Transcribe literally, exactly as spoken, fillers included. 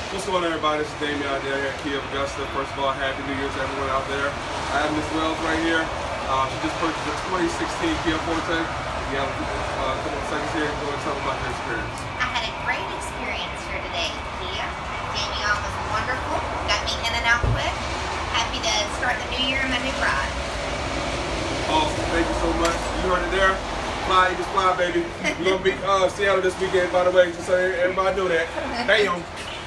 What's going on, everybody? This is Damiyon out there at Kia of Augusta. First of all, Happy New Year to everyone out there. I have Miss Wells right here. Uh, she just purchased a twenty sixteen Kia Forte. You have uh, a couple of seconds here. Go and tell them about your experience. I had a great experience here today, Kia. Damiyon was wonderful. Got me in and out quick. Happy to start the new year in my new ride. Awesome. Thank you so much. You heard it there. Fly, Eagles fly, baby. We're going to be uh, Seattle this weekend, by the way, just so everybody know that. Damn.